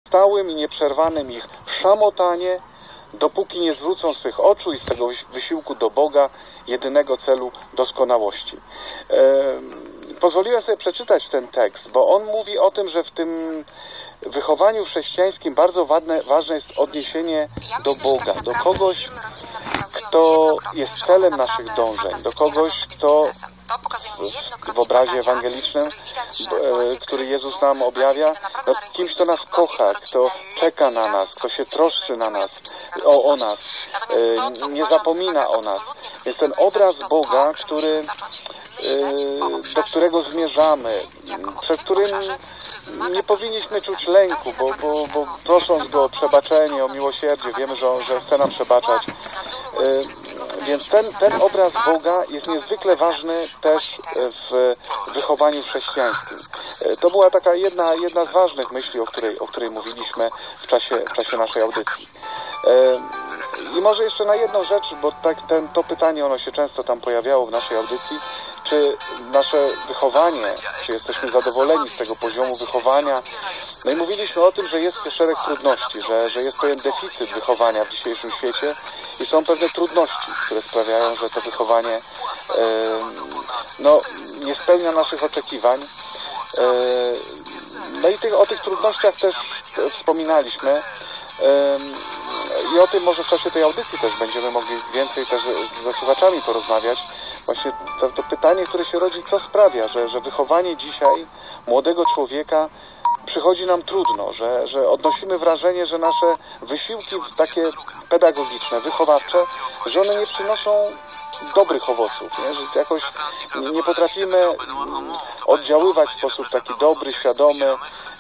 stałym i nieprzerwanym ich szamotanie, dopóki nie zwrócą swych oczu i z tego wysiłku do Boga, jedynego celu doskonałości. Pozwoliłem sobie przeczytać ten tekst, bo on mówi o tym, że w tym wychowaniu chrześcijańskim bardzo ważne jest odniesienie do Boga, do kogoś, kto jest celem naszych dążeń, do kogoś, kto w obrazie ewangelicznym, który Jezus nam objawia, no, kimś, kto nas kocha, kto czeka na nas, kto się troszczy na nas, o nas, nie zapomina o nas. Jest ten obraz Boga, do którego zmierzamy, przed którym nie powinniśmy czuć lęku, bo prosząc Go o przebaczenie, o miłosierdzie, wiemy, że chce nam przebaczać. Więc ten obraz Boga jest niezwykle ważny też w wychowaniu chrześcijańskim. To była taka jedna z ważnych myśli, o której mówiliśmy w czasie naszej audycji. I może jeszcze na jedną rzecz, bo to pytanie, ono się często tam pojawiało w naszej audycji, czy nasze wychowanie, czy jesteśmy zadowoleni z tego poziomu wychowania. No i mówiliśmy o tym, że jest szereg trudności, że jest pewien deficyt wychowania w dzisiejszym świecie i są pewne trudności, które sprawiają, że to wychowanie nie spełnia naszych oczekiwań. No i o tych trudnościach też wspominaliśmy. I o tym może w czasie tej audycji też będziemy mogli więcej też ze słuchaczami porozmawiać. Właśnie to pytanie, które się rodzi, co sprawia, że wychowanie dzisiaj młodego człowieka przychodzi nam trudno, że odnosimy wrażenie, że nasze wysiłki takie pedagogiczne, wychowawcze, że one nie przynoszą dobrych owoców, nie? Że jakoś nie potrafimy oddziaływać w sposób taki dobry, świadomy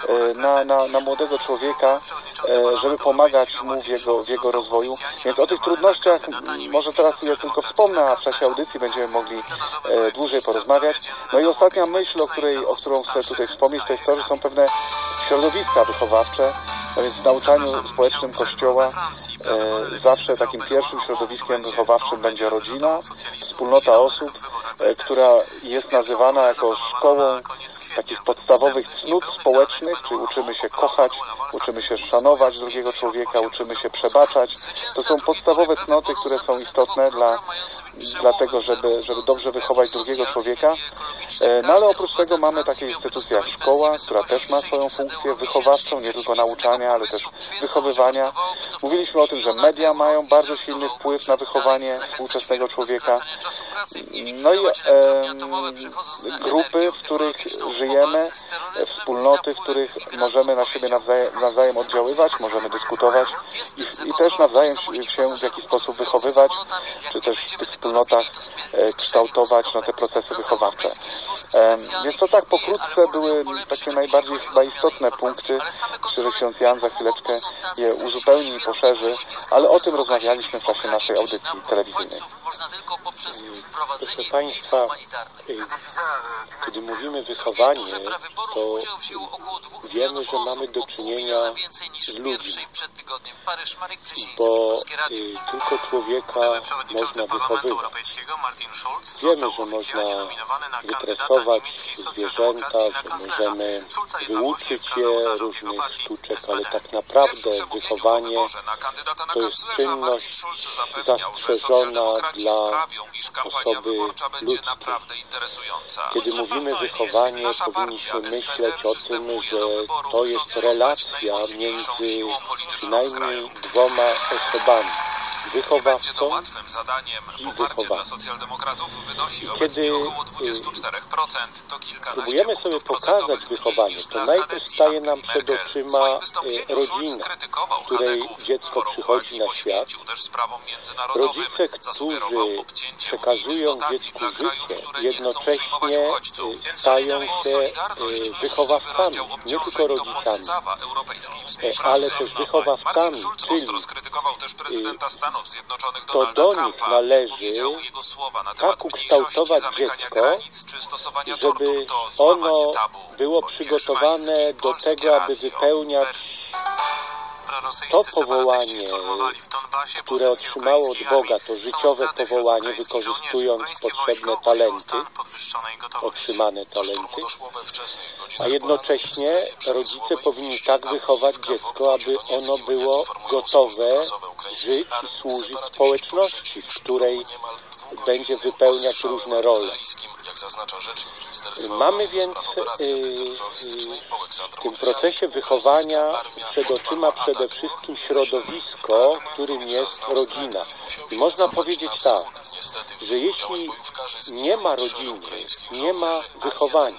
na młodego człowieka, żeby pomagać mu w jego rozwoju. Więc o tych trudnościach może teraz je tylko wspomnę, a w czasie audycji będziemy mogli dłużej porozmawiać. No i ostatnia myśl, o którą chcę tutaj wspomnieć, to jest to, że są pewne środowiska wychowawcze. No więc w nauczaniu społecznym Kościoła zawsze takim pierwszym środowiskiem wychowawczym będzie rodzina, wspólnota osób, która jest nazywana jako szkołą takich podstawowych cnót społecznych, czyli uczymy się kochać, uczymy się szanować drugiego człowieka, uczymy się przebaczać. To są podstawowe cnoty, które są istotne dla tego, żeby dobrze wychować drugiego człowieka. No ale oprócz tego mamy takie instytucje jak szkoła, która też ma swoją funkcję wychowawczą, nie tylko nauczania, ale też wychowywania. Mówiliśmy o tym, że media mają bardzo silny wpływ na wychowanie współczesnego człowieka. No i grupy, w których żyjemy, wspólnoty, w których możemy na siebie nawzajem oddziaływać, możemy dyskutować i też nawzajem się w jakiś sposób wychowywać, czy też w tych wspólnotach kształtować te procesy wychowawcze. Więc to tak pokrótce były takie najbardziej chyba istotne punkty, które ksiądz Jan za chwileczkę je uzupełni i poszerzy, ale o tym rozmawialiśmy w czasie naszej audycji telewizyjnej. Proszę Państwa, kiedy mówimy wychowanie, to wiemy, że mamy do czynienia z ludźmi, bo tylko człowieka można wychowywać. Wiemy, że można wytresować zwierzęta, że możemy wyuczyć je różnych sztuczek, ale tak naprawdę wychowanie to jest czynność zastrzeżona dla osoby ludzkiej. Kiedy mówimy wychowanie, powinniśmy myśleć o tym, że to jest relacja między przynajmniej dwoma osobami. Wychowawcą i wychowawcą. Kiedy próbujemy sobie pokazać wychowanie, to najpierw staje nam przed oczyma rodzina, w której dziecko przychodzi na świat. Rodzice, którzy przekazują dziecku życie, jednocześnie stają się wychowawcami, nie tylko rodzicami, ale też wychowawcami, czyli to do nich należy tak ukształtować dziecko, żeby ono było przygotowane do tego, aby wypełniać to powołanie, które otrzymało od Boga, to życiowe powołanie, wykorzystując potrzebne talenty, otrzymane talenty, a jednocześnie rodzice powinni tak wychować dziecko, aby ono było gotowe żyć i służyć społeczności, w której będzie wypełniać różne role. Mamy więc w tym procesie wychowania przed oczyma przede wszystkim środowisko, którym jest rodzina. I można powiedzieć tak, że jeśli nie ma rodziny, nie ma wychowania,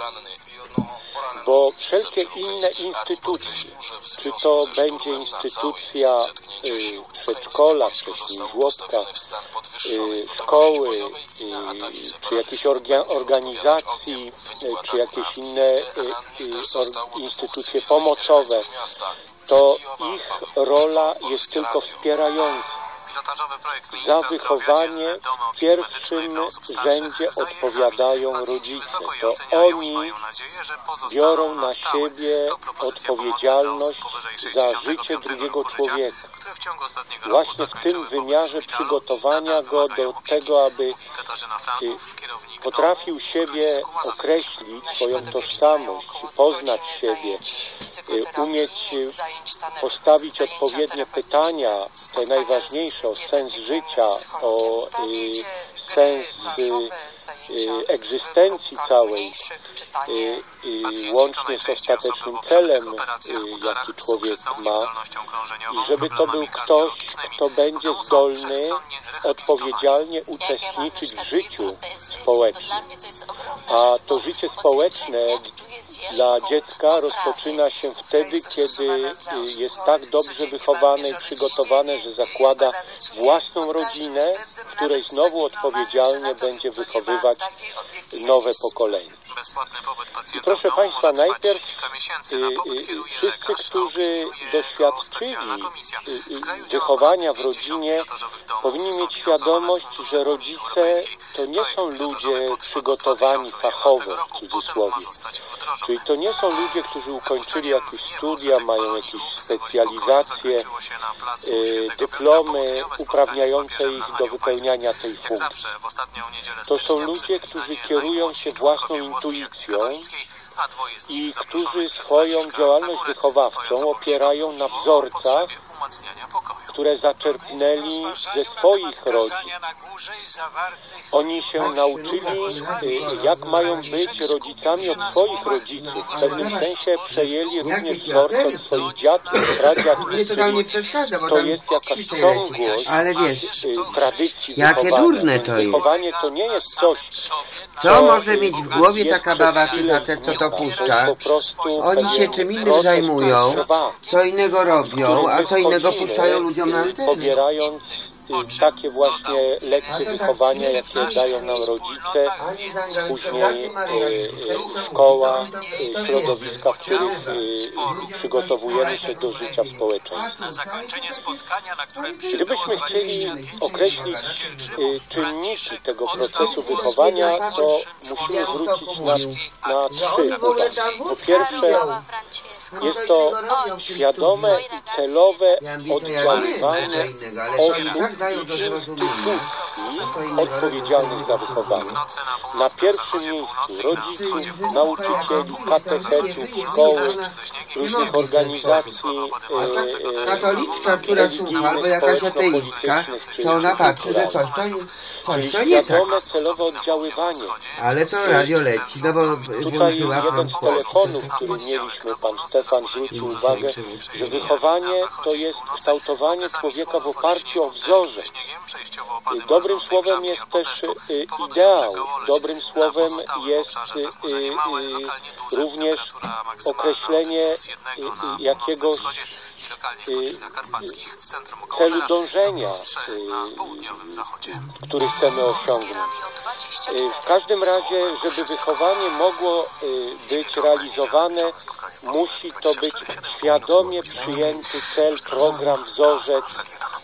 bo wszelkie inne instytucje, czy to będzie instytucja przedszkola, wcześniej żłobka, szkoły, czy jakiejś organizacji, czy jakieś inne instytucje pomocowe, to ich rola jest tylko wspierająca. Za wychowanie w pierwszym rzędzie odpowiadają rodzice. To oni biorą na siebie odpowiedzialność za życie drugiego człowieka. Właśnie w tym wymiarze przygotowania go do tego, aby potrafił siebie określić, swoją tożsamość, poznać siebie, umieć postawić odpowiednie pytania, te najważniejsze, o sens życia, o sens egzystencji całej, łącznie z ostatecznym celem, jaki człowiek ma, i żeby to był ktoś, kto będzie zdolny odpowiedzialnie uczestniczyć w życiu społecznym. A to życie społeczne dla dziecka rozpoczyna się wtedy, kiedy jest tak dobrze wychowane i przygotowane, że zakłada własną rodzinę, w której znowu odpowiedzialnie będzie wychowywać nowe pokolenie. I proszę Państwa, najpierw wszyscy, którzy doświadczyli wychowania w rodzinie, powinni mieć świadomość, że rodzice to nie są ludzie przygotowani fachowo, w cudzysłowie. Czyli to nie są ludzie, którzy ukończyli jakieś studia, mają jakieś specjalizacje, dyplomy uprawniające ich do wypełniania tej funkcji. To są ludzie, którzy kierują się własną intuicją i którzy swoją działalność wychowawczą opierają na wzorcach, które zaczerpnęli ze swoich rodzin. Oni się nauczyli, jak mają być rodzicami od swoich rodziców. W pewnym sensie przejęli również wzorce od swoich dziadków, pradziadków. To jest jakaś ciągłość tradycji jakie durne to jest. Wychowanie to nie jest coś, co może mieć w głowie taka baba czy facet, co to puszcza? Oni się czym innym zajmują, co innego robią, a co innego puszczają ludziom na antenie. Pobierając takie właśnie lekcje wychowania, jakie dają nam rodzice, później szkoła, środowiska, w których przygotowujemy się do życia w społeczeństwie. Gdybyśmy chcieli określić czynniki tego procesu wychowania, to musimy zwrócić na trzy uwagi. Po pierwsze, jest to świadome i celowe oddziaływanie osób odpowiedzialnych za wychowanie. Na pierwszym miejscu rodziców, nauczycieli, katechetów, szkoły, różnych organizacji katolicka, która słucha, albo jakaś ateistka, to ona patrzy, że coś to nie tak. Świadome, celowe oddziaływanie. Ale to radio leci, no bo Tutaj włączyła jeden z telefonów, który mieliśmy, pan Stefan zwrócił uwagę, że wychowanie to jest kształtowanie człowieka w oparciu o wzorze. Dobrym słowem jest też ideał. Dobrym słowem jest również określenie jakiegoś celu dążenia, który chcemy osiągnąć. W każdym razie, żeby wychowanie mogło być realizowane, musi to być świadomie przyjęty cel, program, wzorzec,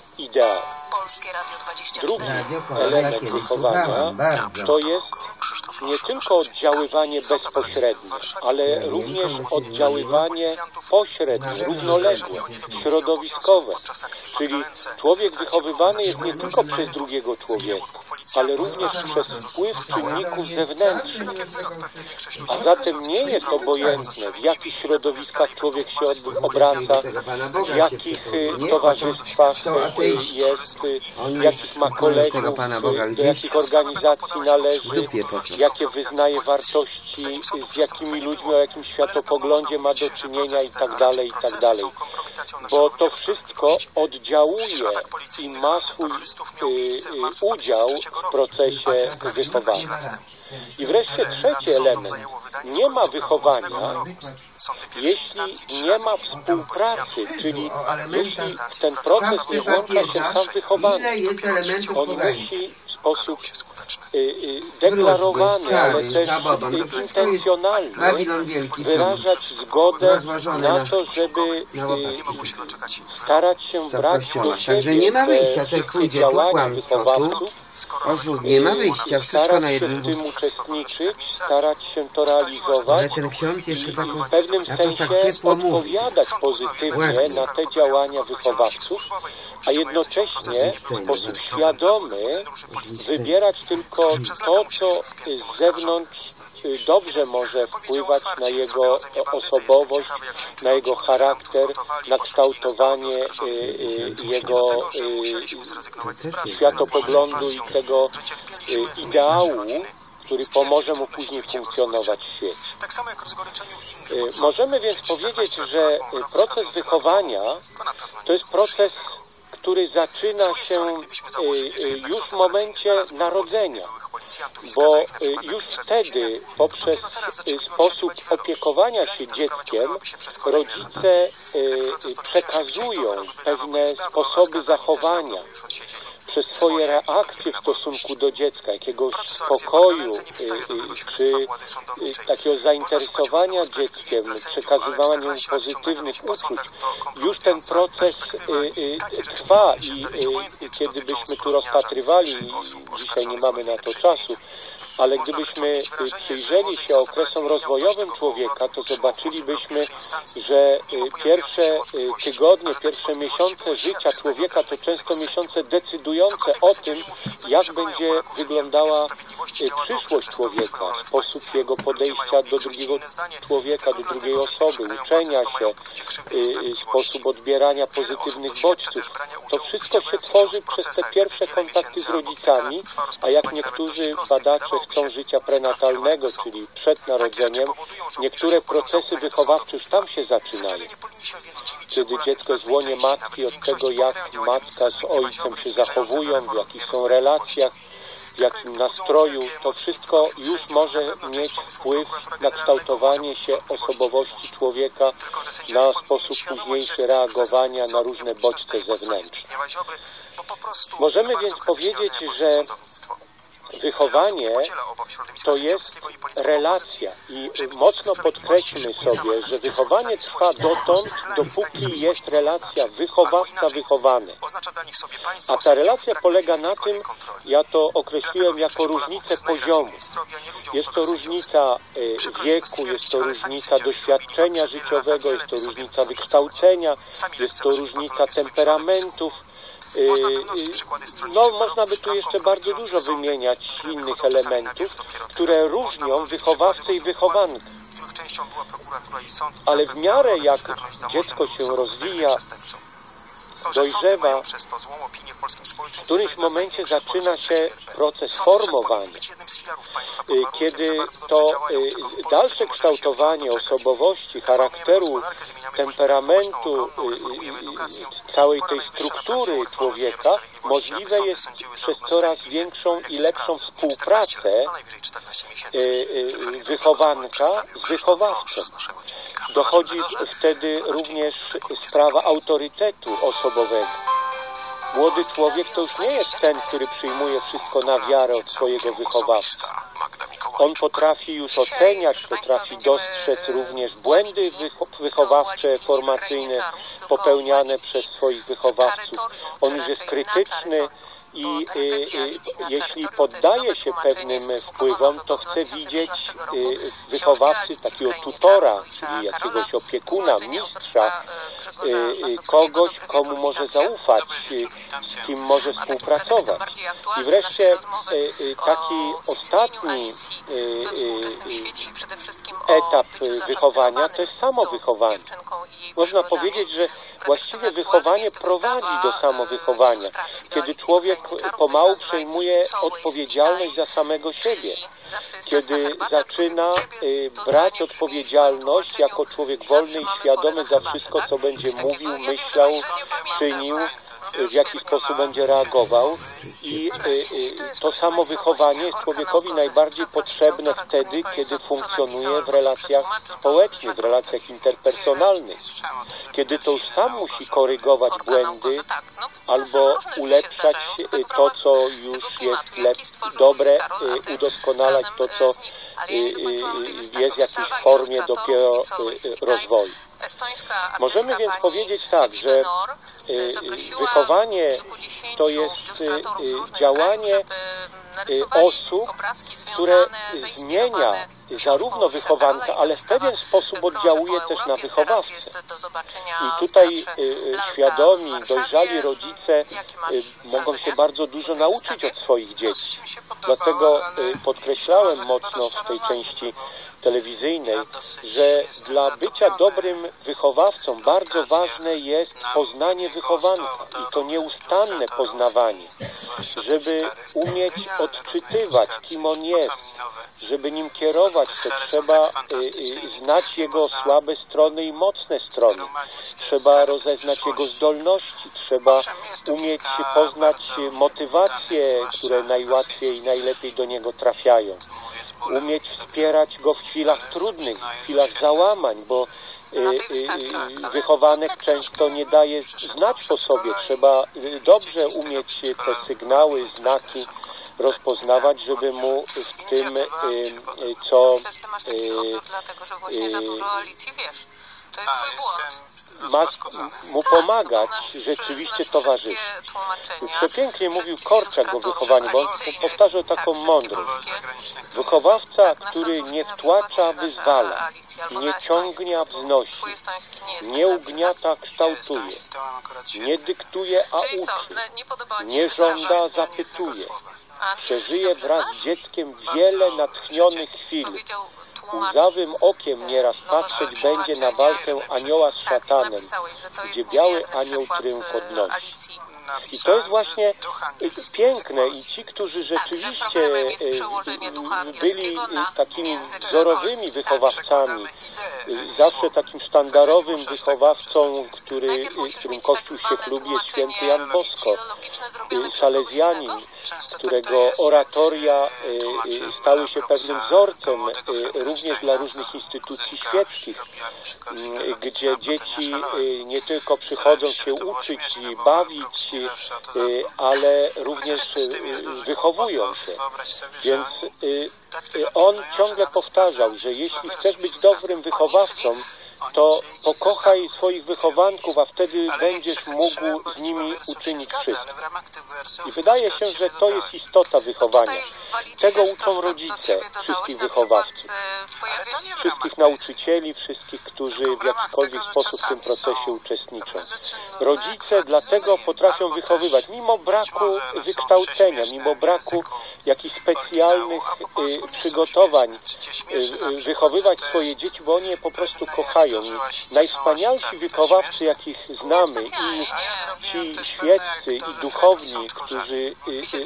ideał. Drugi element wychowania to jest nie tylko oddziaływanie bezpośrednie, ale również oddziaływanie pośrednie, równoległe, środowiskowe. Czyli człowiek wychowywany jest nie tylko przez drugiego człowieka, ale również przez wpływ czynników zewnętrznych. A zatem nie jest obojętne, w jakich środowiskach człowiek się obraca, w jakich towarzystwach jest, jakich ma kolegów, do jakich organizacji należy, jakie wyznaje wartości, z jakimi ludźmi, o jakim światopoglądzie ma do czynienia itd. Bo to wszystko oddziałuje i ma swój udział w procesie wychowania. I wreszcie trzeci element. Nie ma wychowania, jeśli nie ma współpracy, czyli jeśli ten proces nie włącza się sam wychowany. On musi w sposób deklarowany, ale też intencjonalny wyrażać zgodę na to, żeby starać się brać do siebie nie ma wyjścia, człowiek pójdzie po kłamstwu, nie ma wyjścia, wszystko na jednym. Starać się w tym uczestniczyć, starać się to realizować i w pewnym sensie odpowiadać pozytywnie na te działania wychowawców, a jednocześnie w sposób świadomy wybierać tylko to, co z zewnątrz dobrze może wpływać na jego osobowość, na jego charakter, na kształtowanie jego światopoglądu i tego ideału, który pomoże mu później funkcjonować w świecie. Możemy więc powiedzieć, że proces wychowania to jest proces, który zaczyna się już w momencie narodzenia, bo już wtedy poprzez sposób opiekowania się dzieckiem rodzice przekazują pewne sposoby zachowania przez swoje reakcje w stosunku do dziecka, jakiegoś spokoju, czy takiego zainteresowania dzieckiem, przekazywania mu pozytywnych uczuć. Już ten proces trwa i kiedy byśmy tu rozpatrywali, dzisiaj nie mamy na to czasu, ale gdybyśmy przyjrzeli się okresom rozwojowym człowieka, to zobaczylibyśmy, że pierwsze tygodnie, pierwsze miesiące życia człowieka to często miesiące decydujące o tym, jak będzie wyglądała przyszłość człowieka, sposób jego podejścia do drugiego człowieka, do drugiej osoby, uczenia się, sposób odbierania pozytywnych bodźców. To wszystko się tworzy przez te pierwsze kontakty z rodzicami, a jak niektórzy badacze chcą życia prenatalnego, czyli przed narodzeniem, niektóre procesy wychowawcze już tam się zaczynają. Kiedy dziecko jest w łonie matki, od tego jak matka z ojcem się zachowują, w jakich są relacjach, w jakim nastroju, to wszystko już może mieć wpływ na kształtowanie się osobowości człowieka, na sposób późniejszy reagowania na różne bodźce zewnętrzne. Możemy więc powiedzieć, że wychowanie to jest relacja i mocno podkreślmy sobie, że wychowanie trwa dotąd, dopóki jest relacja wychowawca-wychowany. A ta relacja polega na tym, ja to określiłem jako różnicę poziomu. Jest to różnica wieku, jest to różnica doświadczenia życiowego, jest to różnica wykształcenia, jest to różnica temperamentów. No, można by tu jeszcze bardzo dużo wymieniać innych elementów, które różnią wychowawcę i wychowankę. Ale w miarę jak dziecko się rozwija, dojrzewa, w którymś momencie zaczyna się proces formowania, kiedy to dalsze kształtowanie osobowości, charakteru, temperamentu, całej tej struktury człowieka możliwe jest przez coraz większą i lepszą współpracę wychowanka z wychowawcą. Dochodzi wtedy również sprawa autorytetu osobowego. Młody człowiek to już nie jest ten, który przyjmuje wszystko na wiarę od swojego wychowawcy. On potrafi już oceniać, potrafi dostrzec również błędy wychowawcze, formacyjne popełniane przez swoich wychowawców. On już jest krytyczny I jeśli poddaje się pewnym wpływom, to chce widzieć wychowawcy, takiego tutora, czyli jakiegoś opiekuna, mistrza, kogoś, komu może zaufać, z kim może współpracować. I wreszcie taki ostatni etap wychowania to jest samowychowanie. Można powiedzieć, że właściwie wychowanie prowadzi do samowychowania, kiedy człowiek pomału przejmuje odpowiedzialność za samego siebie, kiedy zaczyna brać odpowiedzialność jako człowiek wolny i świadomy za wszystko, co będzie mówił, myślał, czynił, w jaki sposób będzie reagował. I to samo wychowanie jest człowiekowi najbardziej potrzebne wtedy, kiedy funkcjonuje w relacjach społecznych, w relacjach interpersonalnych. Kiedy to już sam musi korygować błędy albo ulepszać to, co już jest dobre, udoskonalać to, co jest w jakiejś formie dopiero rozwoju. Możemy więc powiedzieć tak, że wychowanie to jest działanie osób, które zmienia zarówno wychowanka, ale w pewien sposób oddziałuje też na wychowawcę. I tutaj świadomi, dojrzali rodzice mogą się bardzo dużo nauczyć od swoich dzieci. Dlatego podkreślałem mocno w tej części telewizyjnej, że dla bycia dobrym wychowawcą bardzo ważne jest poznanie wychowanka i to nieustanne poznawanie, żeby umieć odczytywać, kim on jest, żeby nim kierować, to trzeba znać jego słabe strony i mocne strony. Trzeba rozeznać jego zdolności, trzeba umieć poznać motywacje, które najłatwiej i najlepiej do niego trafiają. Umieć wspierać go w chwilach trudnych, w chwilach załamań, bo wychowanek często nie daje znać po sobie. Trzeba dobrze umieć te sygnały, znaki rozpoznawać, żeby mu w tym, co ma mu pomagać, rzeczywiście towarzyszyć. Przepięknie mówił Korczak o wychowaniu, bo on powtarzał taką mądrość. Wychowawca, który nie wtłacza, wyzwala, nie ciągnie, a wznosi, nie ugniata, a kształtuje, nie dyktuje, a uczy, nie żąda, a zapytuje. Przeżyje wraz z dzieckiem wiele natchnionych chwil. Łzawym okiem nieraz patrzeć będzie na walkę anioła z szatanem, gdzie biały anioł triumf odnosi. I to jest właśnie piękne i ci, którzy rzeczywiście byli takimi wzorowymi wychowawcami, zawsze takim sztandarowym wychowawcą, którym Kościół się chlubi, jest święty Jan Bosko, salezjanin, którego oratoria stały się pewnym wzorcem również dla różnych instytucji świeckich, gdzie dzieci nie tylko przychodzą się uczyć i bawić, ale również wychowują się. Więc on ciągle powtarzał, że jeśli chcesz być dobrym wychowawcą, to pokochaj swoich wychowanków, a wtedy będziesz mógł z nimi uczynić wszystko. I wydaje się, że to jest istota wychowania. Tego uczą rodzice, wszystkich wychowawców, wszystkich nauczycieli, wszystkich, którzy w jakikolwiek sposób w tym procesie uczestniczą. Rodzice dlatego potrafią wychowywać, mimo braku wykształcenia, mimo braku jakichś specjalnych przygotowań, wychowywać swoje dzieci, bo oni je po prostu kochają. Najwspanialsi wychowawcy, jakich znamy, i ci świeccy, i duchowni, którzy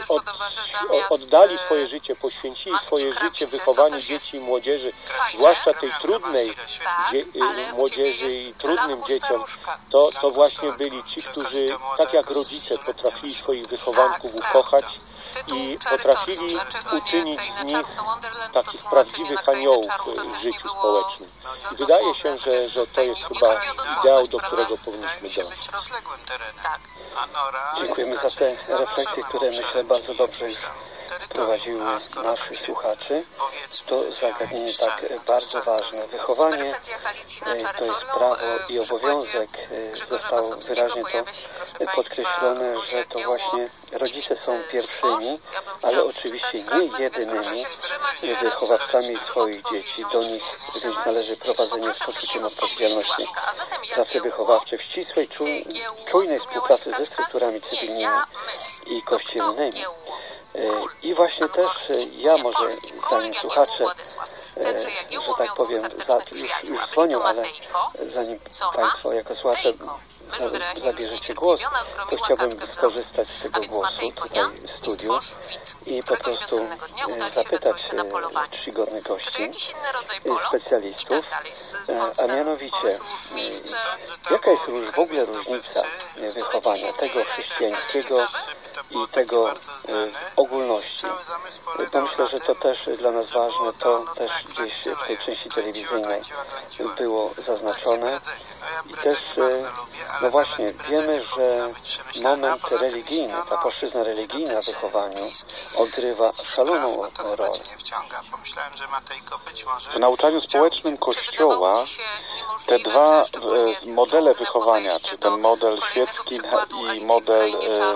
oddali swoje życie, poświęcili swoje życie wychowaniu dzieci i młodzieży, zwłaszcza tej trudnej młodzieży i trudnym dzieciom, to właśnie byli ci, którzy, tak jak rodzice, potrafili swoich wychowanków ukochać i potrafili uczynić z nich takich prawdziwych aniołów w życiu społecznym. I wydaje się, że to jest chyba ideał, do którego powinniśmy dążyć. Dziękujemy za te refleksje, które myślę bardzo dobrze prowadziły naszych słuchaczy, to zagadnienie tak bardzo ważne. Wychowanie to jest prawo i obowiązek. Zostało wyraźnie to podkreślone, że to właśnie rodzice są pierwszymi, ale oczywiście nie jedynymi wychowawcami swoich dzieci. Do nich więc należy prowadzenie z poczuciem odpowiedzialności pracy wychowawczej w ścisłej, czujnej współpracy ze strukturami cywilnymi i kościelnymi. I właśnie też ja może, zanim słuchacze, że tak powiem, już dzwonią, ale zanim Państwo jako słuchacze zabierzecie głos, to chciałbym skorzystać z tego głosu tutaj w studiu i po prostu zapytać czcigodnych gości, specjalistów, a mianowicie, jaka jest w ogóle różnica wychowania tego chrześcijańskiego i tego w ogólności. To myślę, że to też dla nas ważne, to też gdzieś w tej części telewizyjnej było zaznaczone. I też, no właśnie, wiemy, że moment religijny, ta płaszczyzna religijna w wychowaniu odgrywa szaloną rolę. W nauczaniu społecznym Kościoła te dwa modele wychowania, czy ten model świecki i model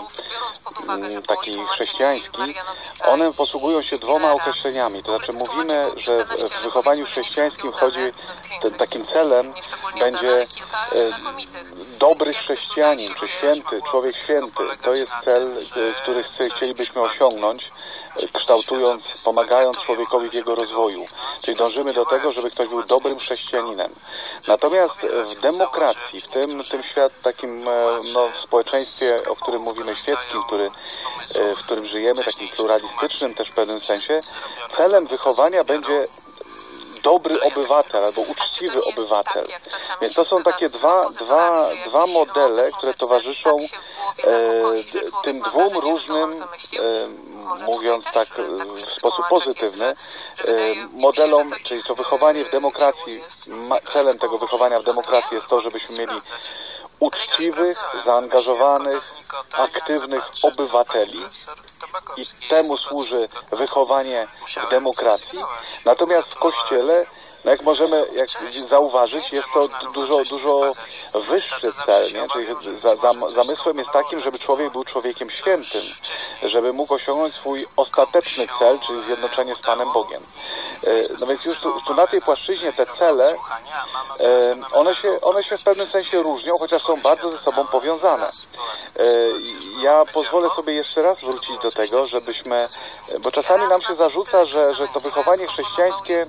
taki chrześcijański, one posługują się dwoma określeniami. To znaczy mówimy, że w wychowaniu chrześcijańskim chodzi, takim celem będzie dobry chrześcijanin, czy święty, człowiek święty. To jest cel, który chcielibyśmy osiągnąć, kształtując, pomagając człowiekowi w jego rozwoju. Czyli dążymy do tego, żeby ktoś był dobrym chrześcijaninem. Natomiast w demokracji, w tym takim społeczeństwie, o którym mówimy, świeckim, w którym żyjemy, takim pluralistycznym też w pewnym sensie, celem wychowania będzie dobry obywatel albo uczciwy obywatel. Więc to są takie dwa modele, które towarzyszą tym dwóm różnym, mówiąc tak w sposób pozytywny, modelom, czyli to wychowanie w demokracji, celem tego wychowania w demokracji jest to, żebyśmy mieli uczciwych, zaangażowanych, aktywnych obywateli i temu służy wychowanie w demokracji. Natomiast w Kościele, no jak możemy zauważyć, jest to dużo wyższy cel, nie? Czyli zamysłem jest takim, żeby człowiek był człowiekiem świętym, żeby mógł osiągnąć swój ostateczny cel, czyli zjednoczenie z Panem Bogiem. No więc już tu na tej płaszczyźnie te cele, one się w pewnym sensie różnią, chociaż są bardzo ze sobą powiązane. Ja pozwolę sobie jeszcze raz wrócić do tego, żebyśmy, bo czasami nam się zarzuca, że to wychowanie chrześcijańskie,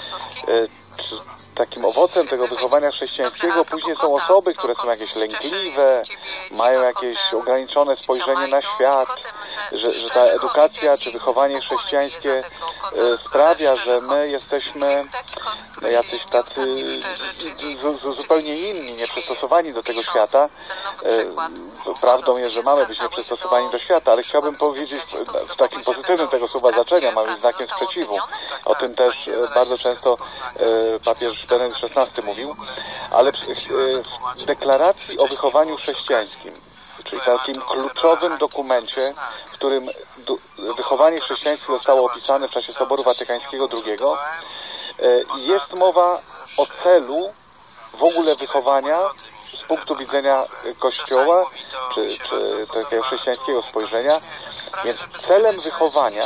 takim owocem tego wychowania chrześcijańskiego później są osoby, które są jakieś lękliwe, mają jakieś ograniczone spojrzenie na świat, że ta edukacja czy wychowanie chrześcijańskie sprawia, że my jesteśmy jacyś tacy zupełnie inni, nieprzystosowani do tego świata. Prawdą jest, że mamy być nieprzystosowani do świata, ale chciałbym powiedzieć w takim pozytywnym tego słowa znaczenia, mamy być znakiem sprzeciwu. O tym też bardzo często papież Benedykt XVI mówił, ale w deklaracji o wychowaniu chrześcijańskim, czyli takim kluczowym dokumencie, w którym wychowanie chrześcijańskie zostało opisane w czasie Soboru Watykańskiego II, jest mowa o celu w ogóle wychowania z punktu widzenia Kościoła, czy takiego chrześcijańskiego spojrzenia. Więc celem wychowania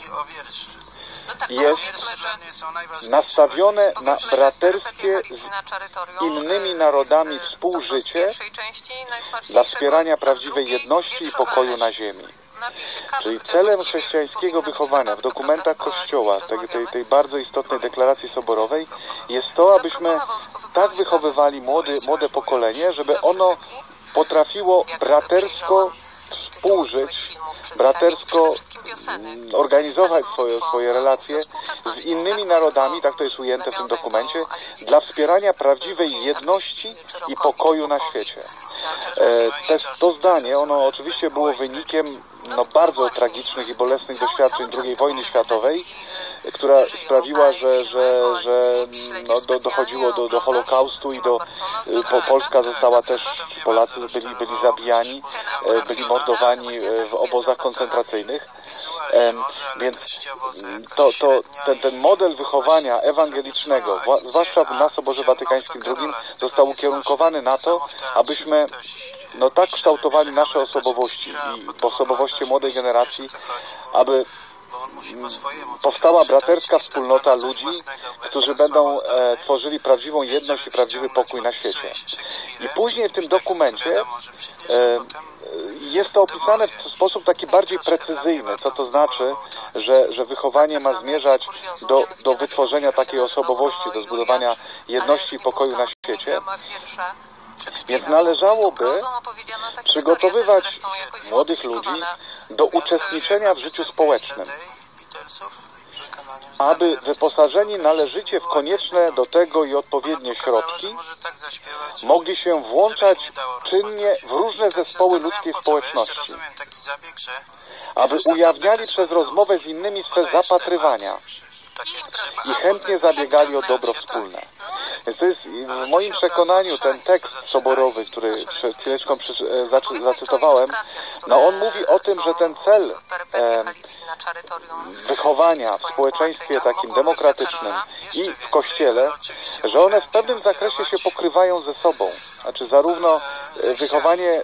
jest nastawione na braterskie z innymi narodami współżycie dla wspierania prawdziwej jedności i pokoju na ziemi. Czyli celem chrześcijańskiego wychowania w dokumentach Kościoła, tej bardzo istotnej deklaracji soborowej, jest to, abyśmy tak wychowywali młode pokolenie, żeby ono potrafiło bratersko współżyć, bratersko organizować swoje relacje z innymi narodami, tak to jest ujęte w tym dokumencie, dla wspierania prawdziwej jedności i pokoju na świecie. To zdanie, ono oczywiście było wynikiem bardzo tragicznych i bolesnych doświadczeń II wojny światowej, która sprawiła, że dochodziło do Holokaustu i Polska została też, Polacy byli zabijani, byli mordowani w obozach koncentracyjnych. Więc ten model wychowania ewangelicznego, zwłaszcza w na Soborze Watykańskim II, został ukierunkowany na to, abyśmy tak kształtowali nasze osobowości i osobowości młodej generacji, aby powstała braterska wspólnota ludzi, którzy będą tworzyli prawdziwą jedność i prawdziwy pokój na świecie. I później w tym dokumencie jest to opisane w sposób taki bardziej precyzyjny, co to znaczy, że wychowanie ma zmierzać do wytworzenia takiej osobowości, do zbudowania jedności i pokoju na świecie. Więc należałoby przygotowywać młodych ludzi do uczestniczenia w życiu społecznym, aby wyposażeni należycie w konieczne do tego i odpowiednie środki mogli się włączać czynnie w różne zespoły ludzkiej społeczności, aby ujawniali przez rozmowę z innymi swe zapatrywania i chętnie zabiegali o dobro wspólne. Więc to jest w moim przekonaniu ten tekst soborowy, który przed chwileczką zacytowałem, on mówi o tym, że ten cel wychowania w społeczeństwie takim demokratycznym i w Kościele, że one w pewnym zakresie się pokrywają ze sobą. Znaczy zarówno wychowanie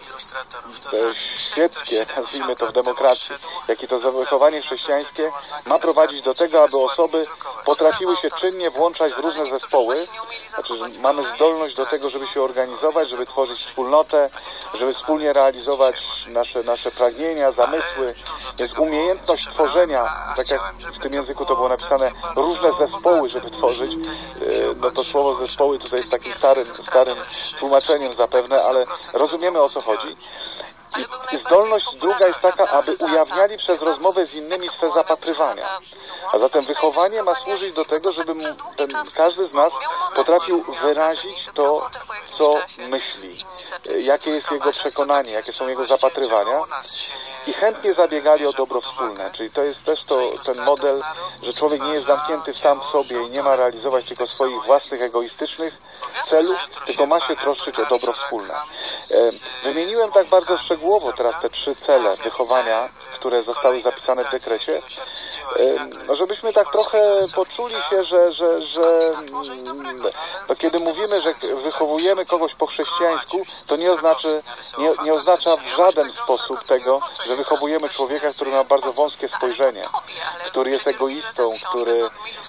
świeckie, nazwijmy to w demokracji, jak i to wychowanie chrześcijańskie ma prowadzić do tego, aby osoby potrafiły się czynnie włączać w różne zespoły. Znaczy, że mamy zdolność do tego, żeby się organizować, żeby tworzyć wspólnotę, żeby wspólnie realizować nasze pragnienia, zamysły. Jest umiejętność tworzenia, tak jak w tym języku to było napisane, różne zespoły, żeby tworzyć. To słowo zespoły tutaj jest takim starym tłumaczeniem zapewne, ale rozumiemy, o co chodzi. I zdolność druga jest taka, aby ujawniali przez rozmowę z innymi swe zapatrywania. A zatem wychowanie ma służyć do tego, żeby każdy z nas potrafił wyrazić to, co myśli, jakie jest jego przekonanie, jakie są jego zapatrywania i chętnie zabiegali o dobro wspólne. Czyli to jest też ten model, że człowiek nie jest zamknięty sam w sobie i nie ma realizować tylko swoich własnych egoistycznych celów, tylko ma się troszczyć o dobro wspólne. Wymieniłem tak bardzo szczegółowo teraz te 3 cele wychowania, które zostały zapisane w dekrecie, żebyśmy tak trochę poczuli się, że kiedy mówimy, że wychowujemy kogoś po chrześcijańsku, to nie oznacza w żaden sposób tego, że wychowujemy człowieka, który ma bardzo wąskie spojrzenie, który jest egoistą, który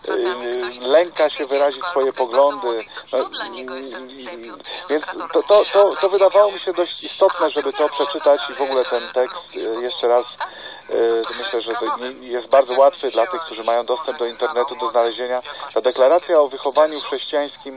lęka się wyrazić swoje poglądy. Więc to wydawało mi się dość istotne, żeby to przeczytać i w ogóle ten tekst jeszcze raz. Myślę, że to jest bardzo łatwy dla tych, którzy mają dostęp do internetu, do znalezienia. Ta deklaracja o wychowaniu chrześcijańskim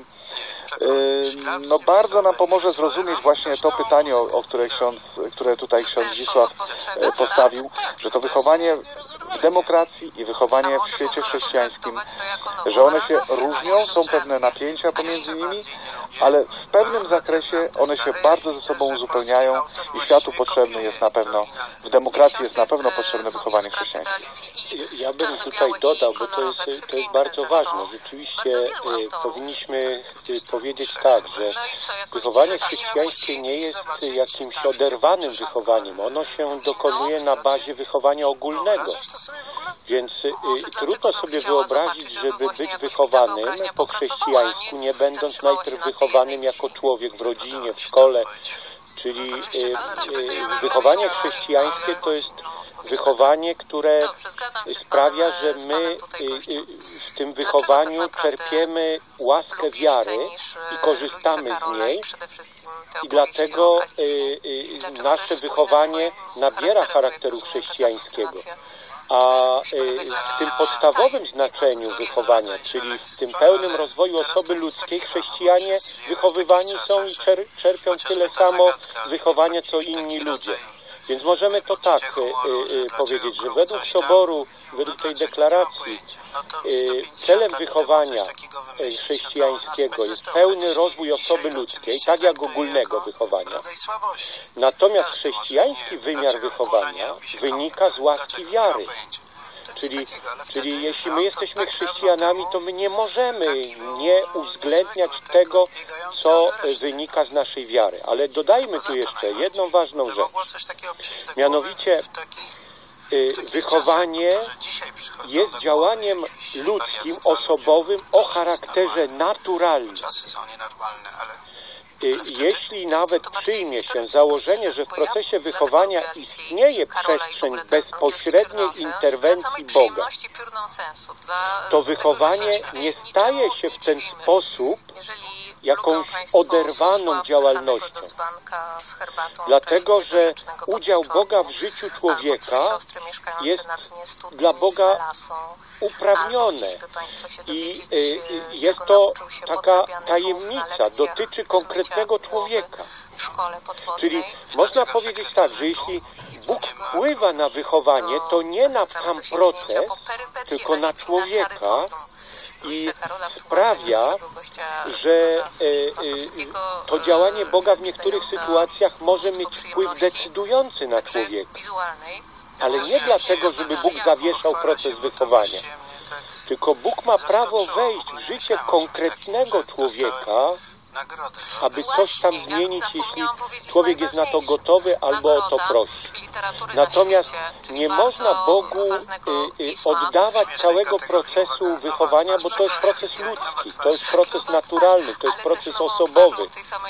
bardzo nam pomoże zrozumieć właśnie to pytanie, które tutaj ksiądz Zdzisław postawił, że to wychowanie w demokracji i wychowanie w świecie chrześcijańskim, że one się różnią, są pewne napięcia pomiędzy nimi, ale w pewnym zakresie one się bardzo ze sobą uzupełniają i światu potrzebny jest na pewno, w demokracji jest na pewno potrzebne wychowanie chrześcijańskie. Ja bym tutaj dodał, bo to jest bardzo ważne. Rzeczywiście powinniśmy powiedzieć tak, że wychowanie chrześcijańskie nie jest jakimś oderwanym wychowaniem. Ono się dokonuje na bazie wychowania ogólnego. Więc trudno sobie wyobrazić, żeby być wychowanym po chrześcijańsku, nie będąc najpierw wychowanym jako człowiek w rodzinie, w szkole. Czyli wychowanie chrześcijańskie to jest wychowanie, które sprawia, że my w tym wychowaniu czerpiemy łaskę wiary i korzystamy z niej i dlatego nasze wychowanie nabiera charakteru chrześcijańskiego. A w tym podstawowym znaczeniu wychowania, czyli w tym pełnym rozwoju osoby ludzkiej, chrześcijanie wychowywani są i czerpią tyle samo wychowania, co inni ludzie. Więc możemy to tak powiedzieć, że według Soboru, według tej deklaracji, celem wychowania chrześcijańskiego jest pełny rozwój osoby ludzkiej, tak jak ogólnego wychowania. Natomiast chrześcijański wymiar wychowania wynika z łaski wiary. Czyli jeśli my jesteśmy chrześcijanami, to my nie możemy nie uwzględniać tego, co wynika z naszej wiary. Ale dodajmy tu jeszcze jedną ważną rzecz. Mianowicie wychowanie jest działaniem ludzkim, osobowym o charakterze naturalnym. Jeśli nawet przyjmie się założenie, że w procesie wychowania istnieje przestrzeń bezpośredniej interwencji Boga, to wychowanie nie staje się w ten sposób jakąś oderwaną działalnością. Dlatego, że udział Boga w życiu człowieka jest dla Boga uprawnione i jest to taka tajemnica, dotyczy konkretnego człowieka. Czyli można powiedzieć tak, że jeśli Bóg wpływa na wychowanie, to nie na sam proces, tylko na człowieka i sprawia, że to działanie Boga w niektórych sytuacjach może mieć wpływ decydujący na człowieka. Ale nie dlatego, żeby Bóg zawieszał proces wychowania, tylko Bóg ma prawo wejść w życie konkretnego człowieka, aby coś tam zmienić, jeśli człowiek jest na to gotowy albo o to prosi. Natomiast nie można Bogu oddawać całego procesu wychowania, bo to jest proces ludzki, to jest proces naturalny, to jest proces osobowy.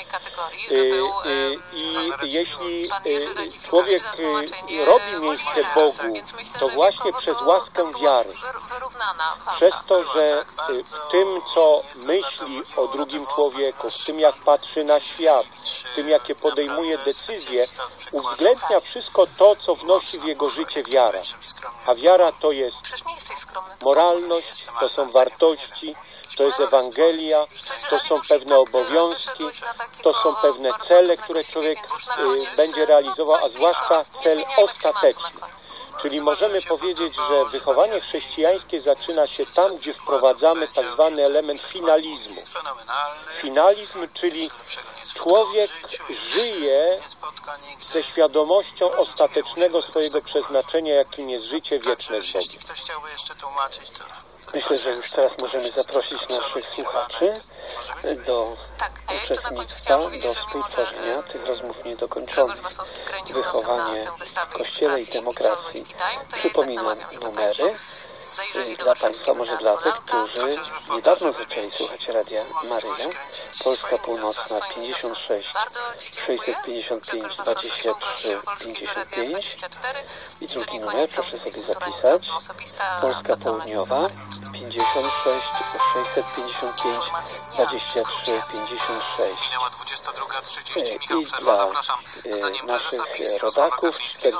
I jeśli człowiek robi miejsce Bogu, to właśnie przez łaskę wiary, przez to, że w tym, co myśli o drugim człowieku, w tym, jak patrzy na świat, w tym, jakie podejmuje decyzje, uwzględnia wszystko to, co wnosi w jego życie wiara. A wiara to jest moralność, to są wartości, to jest Ewangelia, to są pewne obowiązki, to są pewne cele, które człowiek będzie realizował, a zwłaszcza cel ostateczny. Czyli możemy powiedzieć, że wychowanie chrześcijańskie zaczyna się tam, gdzie wprowadzamy tak zwany element finalizmu. Finalizm, czyli człowiek żyje ze świadomością ostatecznego swojego przeznaczenia, jakim jest życie wieczne z Bogiem. Myślę, że już teraz możemy zaprosić naszych słuchaczy do uczestnictwa, do współtworzenia tych rozmów niedokończonych. Wychowanie w Kościele i demokracji. Przypominam numery dla Państwa, może dla tych, którzy niedawno zaczęli słuchać Radia Maryja. Polska Północna 56 655 23 55 i drugi numer, proszę sobie zapisać. Polska Południowa 56 655 23 56 i dla naszych rodaków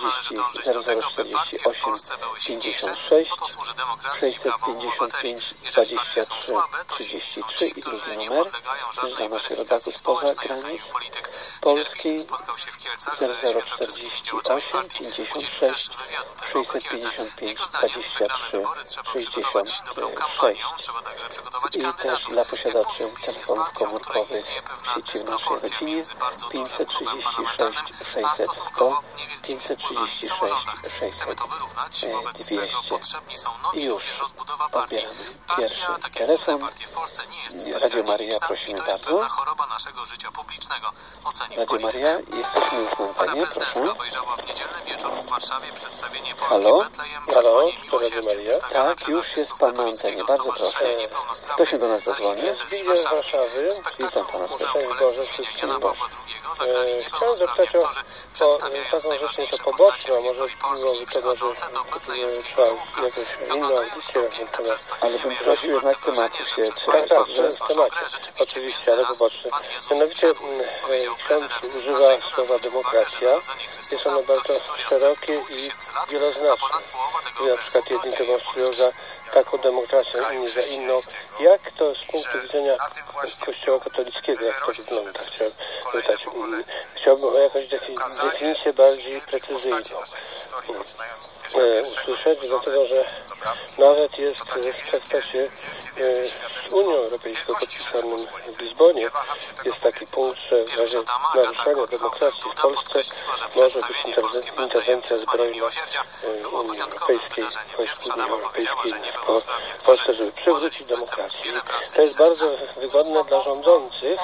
0048 56 655 23 33 i drugi numer dla naszych rodaków spoza granic Polski 0048 56 655 23 66 i też dla posiadaczy telefonów komórkowych w sieci w naszej rodzinie 536 600 100 536 600 200 i już odbieramy pierwszy telefon. Radio Maryja, prosimy bardzo. Radio Maryja, jesteśmy już na antenie, proszę. Halo? Halo, to Radio Maryja. Tak, już jest Pan na antenie, bardzo proszę. Kto się do nas dozwoni? Zbigniew z Warszawy. Witam Pana serdecznie. Boże, wszystkim Boże. Chciałem zapytać o taką rzecz nieco poboczną, a może mimo tego, że trzeba jakąś inną audycję na ten temat. Ale bym prosił jednak tematycznie się trzymać. Tak, że w temacie. Oczywiście, ale poboczne. Mianowicie ksiądz używa słowa demokracja. Jest ono bardzo szerokie i wieloznaczne. Na przykład jedni demonstrują za taką demokrację, inni za inną. Jak to z punktu widzenia Kościoła katolickiego, jak to wygląda? Chciałbym o jakąś definicję bardziej precyzyjną usłyszeć, dlatego że nawet jest w traktacie z Unią Europejską podpisanym w Lizbonie jest taki punkt, że w razie naruszania demokracji w Polsce może być interwencja zbrojna Unii Europejskiej, wojsk Unii Europejskiej w Polsce, żeby przywrócić demokrację. To jest bardzo wygodne dla rządzących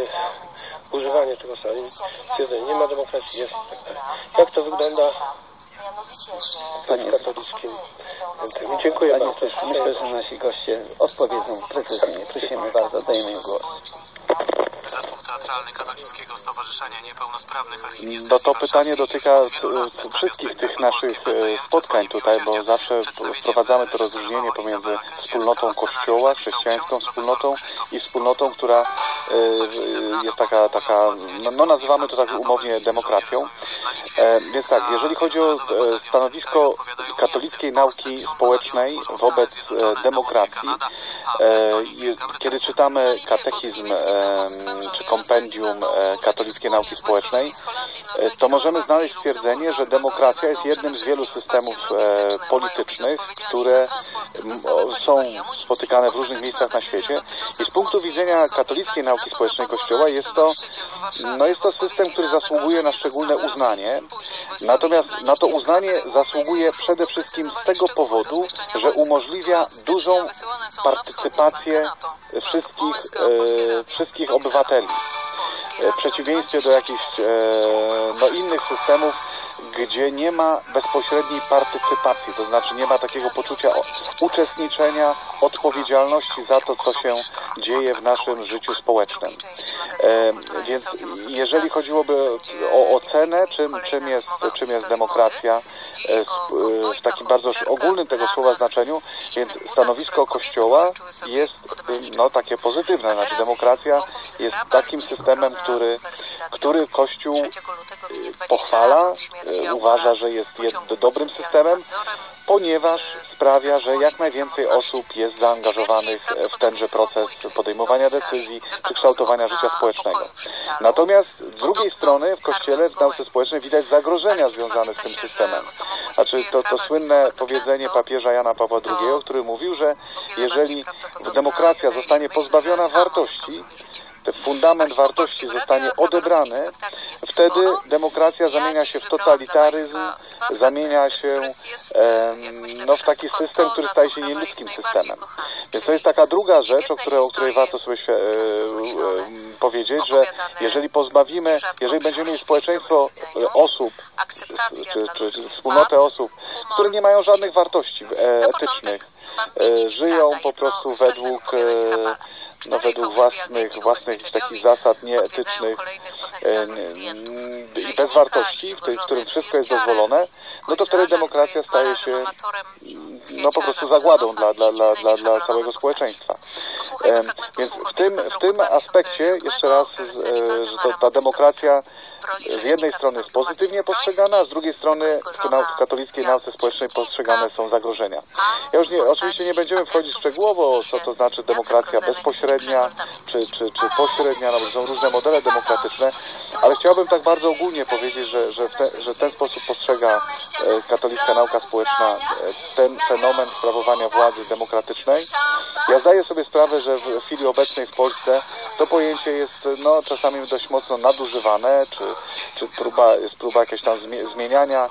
używanie tego słowa. Nie ma demokracji, jest tak dalej. Jak to wygląda Pani katolickiej. Dziękuję bardzo. Myślę, że nasi goście odpowiedzą precyzyjnie. Prosimy bardzo, dajemy im głos. Zespół Teatralny Katolickiego Stowarzyszenia Niepełnosprawnych Archidiecezji No to pytanie dotyka wszystkich tych naszych spotkań tutaj, bo zawsze wprowadzamy to rozróżnienie pomiędzy wspólnotą Kościoła, chrześcijańską wspólnotą i wspólnotą, która jest taka no nazywamy to tak umownie demokracją. Więc tak, jeżeli chodzi o stanowisko katolickiej nauki społecznej wobec demokracji, kiedy czytamy katechizm czy kompendium katolickiej nauki społecznej, to możemy znaleźć stwierdzenie, że demokracja jest jednym z wielu systemów politycznych, które są spotykane w różnych miejscach na świecie. I z punktu widzenia katolickiej nauki społecznej Kościoła jest to system, który zasługuje na szczególne uznanie. Natomiast na to uznanie zasługuje przede wszystkim z tego powodu, że umożliwia dużą partycypację wszystkich obywateli. W przeciwieństwie do jakichś innych systemów, gdzie nie ma bezpośredniej partycypacji, to znaczy nie ma takiego poczucia uczestniczenia, odpowiedzialności za to, co się dzieje w naszym życiu społecznym. Więc jeżeli chodziłoby o ocenę, czym jest demokracja w takim bardzo ogólnym tego słowa znaczeniu, więc stanowisko Kościoła jest takie pozytywne. Znaczy demokracja jest takim systemem, który Kościół pochwala, uważa, że jest dobrym systemem, ponieważ sprawia, że jak najwięcej osób jest zaangażowanych w tenże proces podejmowania decyzji czy kształtowania życia społecznego. Natomiast z drugiej strony w Kościele, w nauce społecznej widać zagrożenia związane z tym systemem. Znaczy to słynne powiedzenie papieża Jana Pawła II, który mówił, że jeżeli demokracja zostanie pozbawiona wartości, ten fundament wartości zostanie odebrany, wtedy demokracja zamienia się w totalitaryzm, zamienia się w taki system, który staje się nieludzkim systemem. Więc to jest taka druga rzecz, o której warto sobie powiedzieć, że jeżeli będziemy mieli społeczeństwo osób, czy wspólnotę osób, które nie mają żadnych wartości etycznych, żyją po prostu według własnych takich zasad nieetycznych i bez wartości, w którym wszystko jest dozwolone, no to wtedy demokracja staje się po prostu zagładą dla całego społeczeństwa. Więc w tym aspekcie jeszcze raz, że ta demokracja z jednej strony jest pozytywnie postrzegana, a z drugiej strony w katolickiej nauce społecznej postrzegane są zagrożenia. Oczywiście nie będziemy wchodzić szczegółowo, co to znaczy demokracja bezpośrednia czy pośrednia, bo są różne modele demokratyczne, ale chciałbym tak bardzo ogólnie powiedzieć, że w ten sposób postrzega katolicka nauka społeczna ten fenomen sprawowania władzy demokratycznej. Ja zdaję sobie sprawę, że w chwili obecnej w Polsce to pojęcie jest czasami dość mocno nadużywane, czy jest próba jakiegoś tam zmieniania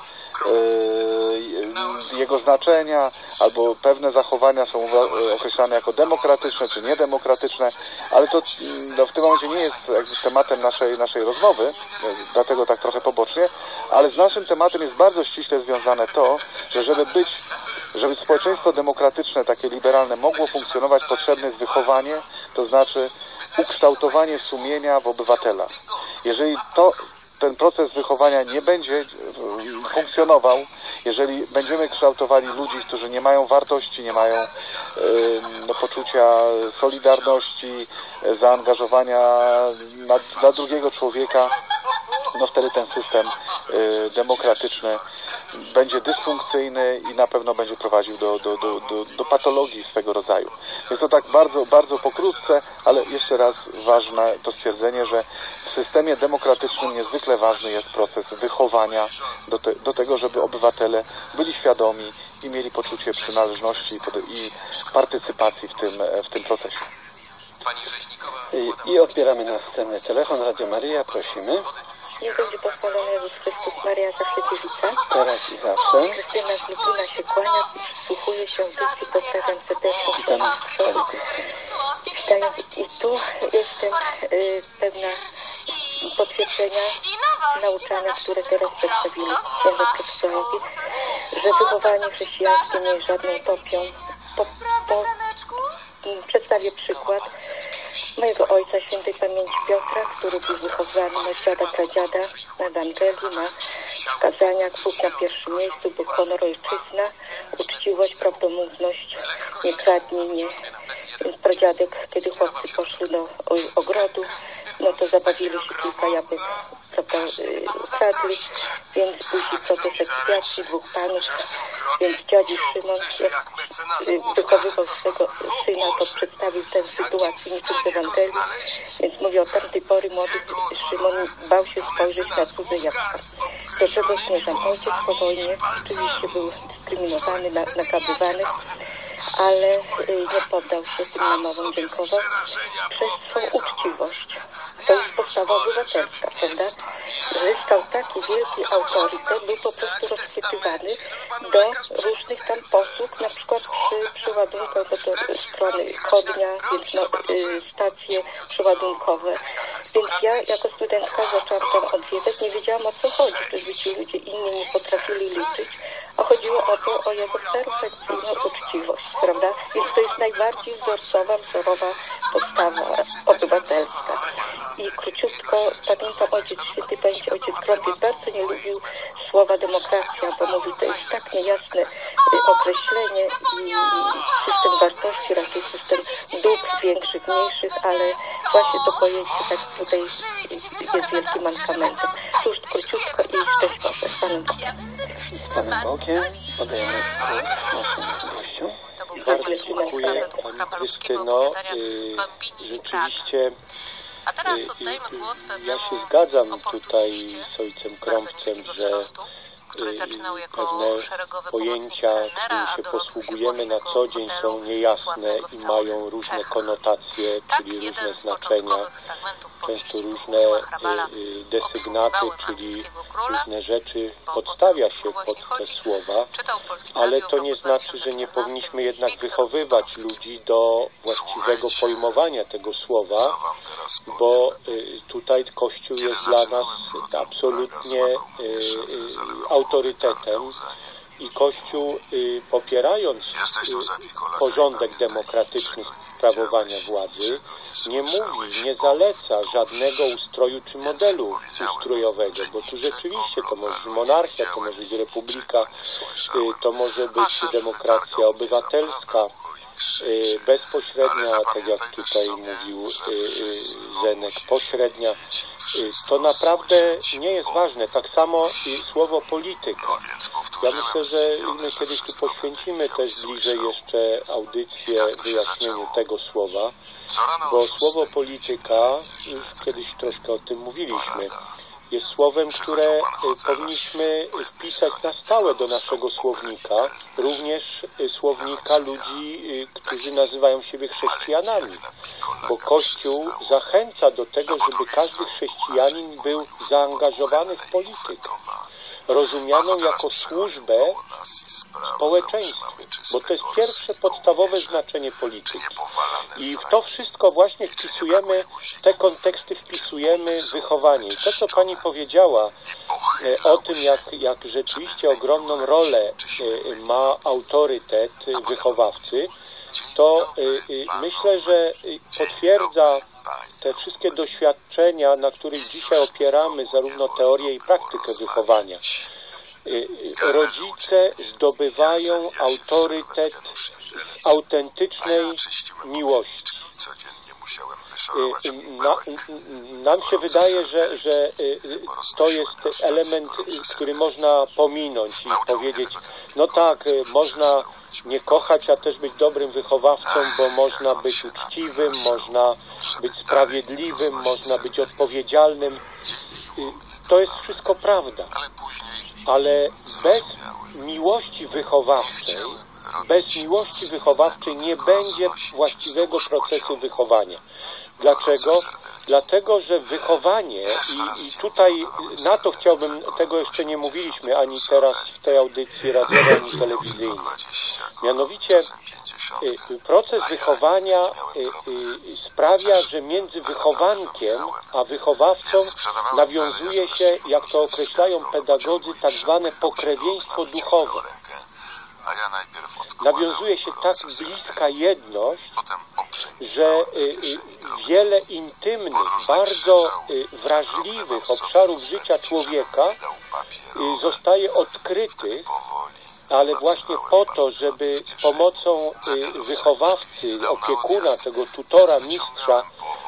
jego znaczenia, albo pewne zachowania są określane jako demokratyczne czy niedemokratyczne, ale to w tym momencie nie jest jakby tematem naszej rozmowy, dlatego tak trochę pobocznie, ale z naszym tematem jest bardzo ściśle związane to, że żeby społeczeństwo demokratyczne, takie liberalne mogło funkcjonować, potrzebne jest wychowanie, to znaczy ukształtowanie sumienia w obywatela. Jeżeli ten proces wychowania nie będzie funkcjonował, jeżeli będziemy kształtowali ludzi, którzy nie mają wartości, nie mają poczucia solidarności, zaangażowania dla drugiego człowieka, wtedy ten system demokratyczny będzie dysfunkcyjny i na pewno będzie prowadził do patologii swego rodzaju. Jest to tak bardzo, bardzo pokrótce, ale jeszcze raz ważne to stwierdzenie, że w systemie demokratycznym niezwykle ważny jest proces wychowania do tego, żeby obywatele byli świadomi i mieli poczucie przynależności i partycypacji w tym procesie. I odbieramy następny telefon. Radio Maryja, prosimy. Niech będzie pochwalony Jezus Chrystus, Maria Zawsze. Teraz i zawsze. Krystyna z Lublina się kłania i przysłuchuje się audycji, pozdrawiam serdecznie. Witamy. I tu jestem pewna potwierdzenia nauczane, które teraz przedstawili księża kapitułowie, że wychowanie chrześcijańskie nie jest żadną utopią. Przedstawię przykład mojego ojca, świętej pamięci Piotra, który był wychowany na dziada, pradziada, na Ewangelii, na wskazaniach, Bóg na pierwszym miejscu, był honor, ojczyzna, uczciwość, prawdomówność, nie kradnij, nie. Więc pradziadek, kiedy chłopcy poszli do ogrodu, no to zabawili się kilka jabłek, prawda, ukradli, więc później protestek kwiatki, dwóch panów, więc dziadziuś Szymon, jak wychowywał swego syna, to przedstawił tę sytuację niczym z Ewangelii, więc mówi, od tamtej pory młody Szymon bał się spojrzeć na cudze jabłka. Do czego zmierzam? Ojciec po wojnie oczywiście był dyskryminowany, nakabywany, ale nie poddał się tym namowom, dziękował przez swą uczciwość. To jest postawa obywatelska, prawda? Zyskał taki wielki autorytet, był po prostu rozpytywany do różnych tam posług, na przykład przy ładunkach do strony Chodnia, więc stacje przeładunkowe. Więc ja jako studentka zaczęłam tam odwiedzać, nie wiedziałam, o co chodzi, żeby ci ludzie inni nie potrafili liczyć, a chodziło o to, o jego perfekcyjną uczciwość, prawda? Więc to jest najbardziej wzorowa postawa obywatelska. I króciutko, pamiętam ojciec święty pamięci, ojciec Krąpiec bardzo nie lubił słowa demokracja, bo mówi, to jest tak niejasne określenie i system wartości, raczej system dóbr większych, mniejszych, ale właśnie to pojęcie tak tutaj jest wielkim mankamentem. Cóż, króciutko i szczęść Boże, z Panem Bogiem. Z Panem Bogiem podajemy naszym gościom. Bardzo dziękuję Pani Krystyno. Rzeczywiście A teraz oddajmy głos pewnemu ja się zgadzam tutaj z ojcem Krąpcem, że który zaczynał jako pewne szeregowy pojęcia, którymi się posługujemy na co dzień, są niejasne i mają różne konotacje, czyli różne znaczenia, często różne desygnaty, czyli różne rzeczy podstawia się pod te słowa, ale to nie znaczy, że nie powinniśmy jednak wychowywać ludzi do właściwego pojmowania tego słowa, bo tutaj Kościół jest dla nas absolutnie autorytetem i Kościół, popierając porządek demokratyczny sprawowania władzy, nie mówi, nie zaleca żadnego ustroju czy modelu ustrojowego, bo tu rzeczywiście to może być monarchia, to może być republika, to może być demokracja obywatelska, bezpośrednia, tak jak tutaj mówił Zenek, pośrednia. To naprawdę nie jest ważne. Tak samo słowo polityka. Ja myślę, że my kiedyś tu poświęcimy też bliżej jeszcze audycję wyjaśnieniu tego słowa, bo słowo polityka, już kiedyś troszkę o tym mówiliśmy, jest słowem, które powinniśmy wpisać na stałe do naszego słownika, również słownika ludzi, którzy nazywają siebie chrześcijanami, bo Kościół zachęca do tego, żeby każdy chrześcijanin był zaangażowany w politykę, rozumianą jako służbę społeczeństwu, bo to jest pierwsze podstawowe znaczenie polityki. I w to wszystko właśnie wpisujemy, te konteksty wpisujemy wychowanie. I to, co Pani powiedziała o tym, jak rzeczywiście ogromną rolę ma autorytet wychowawcy, to myślę, że potwierdza te wszystkie doświadczenia, na których dzisiaj opieramy zarówno teorię i praktykę wychowania. Rodzice zdobywają autorytet autentycznej miłości. Nam się wydaje, że to jest element, który można pominąć i powiedzieć, no tak, można nie kochać, a też być dobrym wychowawcą, bo można być uczciwym, można być sprawiedliwym, można być odpowiedzialnym. To jest wszystko prawda. Ale bez miłości wychowawczej nie będzie właściwego procesu wychowania. Dlaczego? Dlatego, że wychowanie, i tutaj na to chciałbym, tego jeszcze nie mówiliśmy ani teraz w tej audycji radiowej, ani telewizyjnej. Mianowicie proces wychowania sprawia, że między wychowankiem a wychowawcą nawiązuje się, jak to określają pedagodzy, tak zwane pokrewieństwo duchowe. Nawiązuje się tak bliska jedność, że wiele intymnych, bardzo wrażliwych obszarów życia człowieka zostaje odkrytych, ale właśnie po to, żeby pomocą wychowawcy, opiekuna, tego tutora, mistrza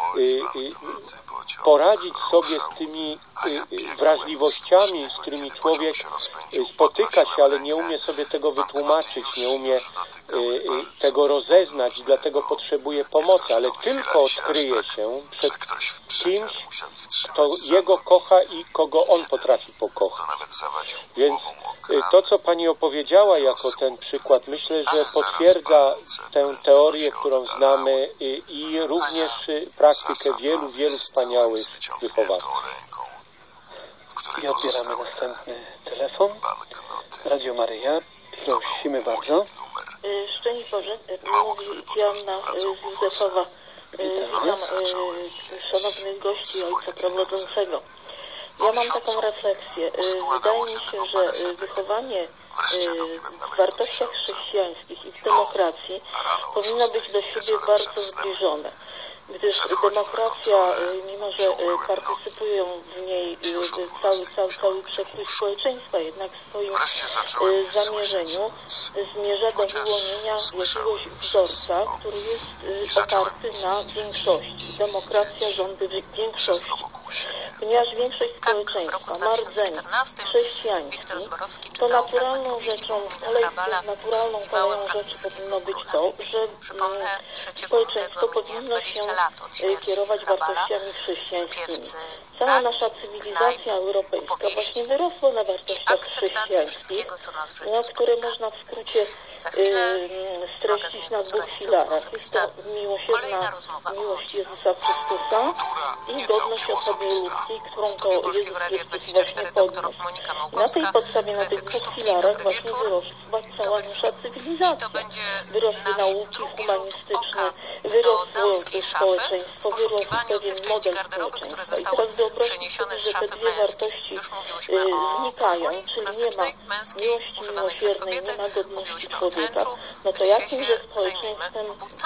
poradzić sobie z tymi wrażliwościami, z którymi człowiek spotyka się, ale nie umie sobie tego wytłumaczyć, nie umie tego rozeznać i dlatego potrzebuje pomocy, ale tylko odkryje się przed kimś, kto jego kocha i kogo on potrafi pokochać. Więc to, co Pani opowiedziała jako ten przykład, myślę, że potwierdza tę teorię, którą znamy i również praktykę wielu, wielu wspaniałych wychowawców. I odbieramy następny telefon. Radio Maryja, prosimy bardzo. Szczęść Boże, mówi Joanna z Józefowa. Witam szanownych gości Ojca Prowadzącego. Ja mam taką refleksję. Wydaje mi się, że wychowanie w wartościach chrześcijańskich i w demokracji powinno być do siebie bardzo zbliżone. Gdyż demokracja, mimo że partycypują w niej cały przekrój społeczeństwa, jednak w swoim zamierzeniu zmierza do wyłonienia jakiegoś wzorca, który jest oparty na większości. Demokracja rządy większości. Ponieważ większość społeczeństwa ma rdzeń chrześcijański, to naturalną rzeczą, naturalną kolejną rzeczą powinno być to, że społeczeństwo powinno się kierować wartościami chrześcijańskimi. Cała nasza cywilizacja europejska właśnie wyrosła na wartościach chrześcijańskich, które można w skrócie streścić na dwóch filarach. Jest to miłosierna miłość Jezusa Chrystusa i godność osoby ludzkiej, którą to Jezus Chrystus właśnie podniósł. Na tej podstawie, na tych dwóch filarach właśnie wyrosła cała nasza cywilizacja. Wyrosły nauki humanistyczne, wyrosło społeczeństwo, wyrósł pewien model społeczeństwa. I teraz wyobraźmy sobie, że te dwie wartości znikają, czyli nie ma miłości miłosiernej, nie ma godności człowieka, no to jakimże społeczeństwem,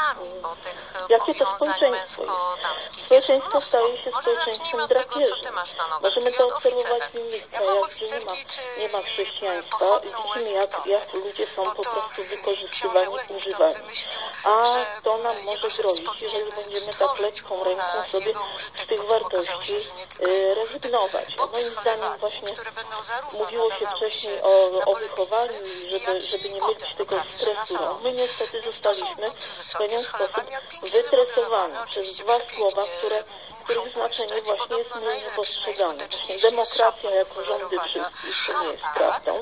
jakie to społeczeństwo jest? Społeczeństwo staje się społeczeństwem drapieżnym. Możemy to obserwować w innych krajach, gdzie nie ma chrześcijaństwa i widzimy, jak ludzie są po prostu wykorzystywani, używani. A to nam może grozić, jeżeli będziemy tak lekką ręką sobie z tych wartości rezygnować. Moim zdaniem właśnie mówiło się wcześniej o wychowaniu i żeby nie mylić tego z tresurą. My niestety zostaliśmy w pewien sposób wytresowani przez dwa słowa, których znaczenie właśnie jest mylnie postrzegane. Właśnie demokracja jako rządy wszystkich, to nie jest prawdą,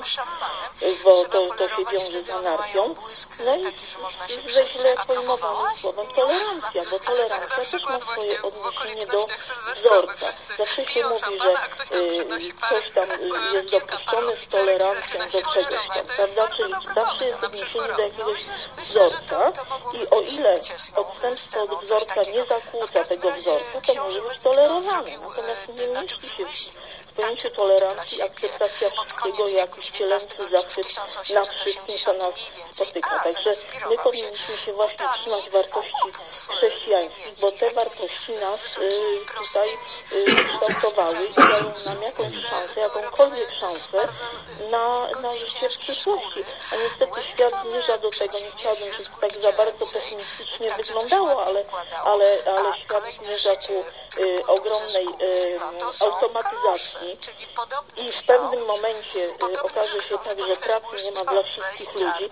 bo to się wiąże z anarchią. No i ze źle pojmowanym słowem tolerancja, bo tolerancja też ma swoje odniesienie do wzorca. Zawsze się mówi, że coś tam jest dopuszczone z tolerancją do czegoś tam, prawda? Czyli zawsze jest odniesienie do jakiegoś wzorca i o ile odstępstwo od wzorca nie zakłóca tego wzorca, to może być tolerowane. Natomiast nie mieści się w pojęciu tolerancji akceptacja wszystkiego, jakiś cielęcy zachwyt nad wszystkim, co nas spotyka. Także my powinniśmy się właśnie trzymać wartości chrześcijańskich, bo te wartości nas tutaj kształtowały i dają nam jakąś szansę, jakąkolwiek szansę na życie w przyszłości. A niestety świat zmierza do tego, nie chciałabym, żeby tak za bardzo pesymistycznie wyglądało, ale świat zmierza ku ogromnej automatyzacji i w pewnym momencie okaże się tak, że pracy nie ma dla wszystkich ludzi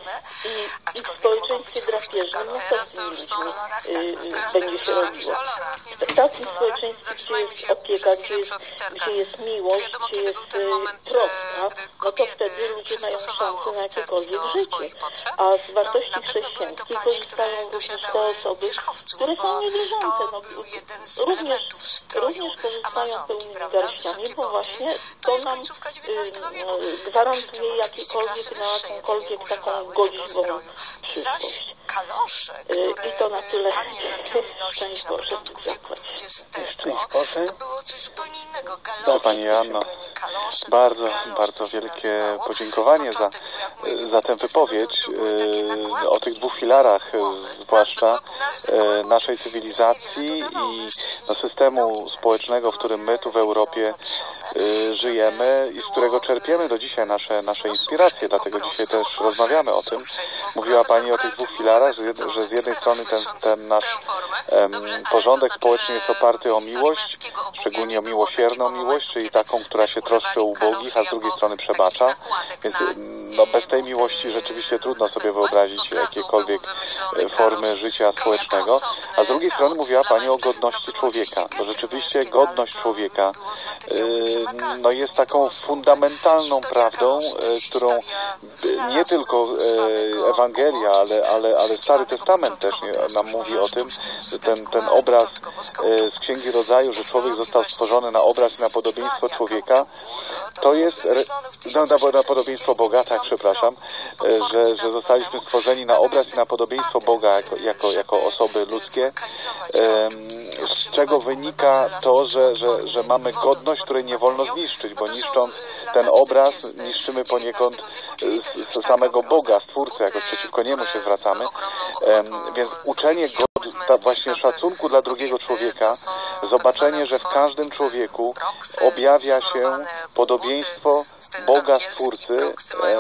i w społeczeństwie drapieżnym no co z tymi ludźmi będzie się robiło. W takim społeczeństwie, gdzie jest opieka, gdzie jest miłość, gdzie jest troska, no to wtedy ludzie mają szansę na jakiekolwiek życie. A z wartości chrześcijańskich korzystają również te osoby, które są niewierzące. No, również korzystają pełnymi garściami, bo właśnie to nam gwarantuje jakąkolwiek taką godziwą przyszłość. I to na tyle. Szczęść Boże. Dobrze, Pani Joanno, bardzo wielkie podziękowanie za tę wypowiedź o tych dwóch filarach, zwłaszcza naszej cywilizacji i systemu społecznego, w którym my tu w Europie żyjemy i z którego czerpiemy do dzisiaj nasze inspiracje, dlatego dzisiaj też rozmawiamy o tym. Mówiła Pani o tych dwóch filarach, że z jednej strony ten nasz porządek społeczny jest oparty o miłość, szczególnie o miłosierną miłość, czyli taką, która się troszczy o ubogich, a z drugiej strony przebacza. Więc bez tej miłości rzeczywiście trudno sobie wyobrazić jakiekolwiek formy życia społecznego. A z drugiej strony mówiła Pani o godności człowieka. To rzeczywiście godność człowieka jest taką fundamentalną prawdą, którą nie tylko Ewangelia, ale Stary Testament też nam mówi o tym, że ten obraz z Księgi Rodzaju, że człowiek został stworzony na obraz i na podobieństwo człowieka, to jest na podobieństwo Boga, tak, przepraszam, że zostaliśmy stworzeni na obraz i na podobieństwo Boga jako osoby ludzkie, z czego wynika to, że mamy godność, której nie wolno zniszczyć, bo niszcząc ten obraz, niszczymy poniekąd samego Boga, Stwórcę, jakoś przeciwko Niemu się zwracamy. Więc uczenie właśnie szacunku dla drugiego człowieka, zobaczenie, że w każdym człowieku objawia się podobieństwo Boga, Stwórcy,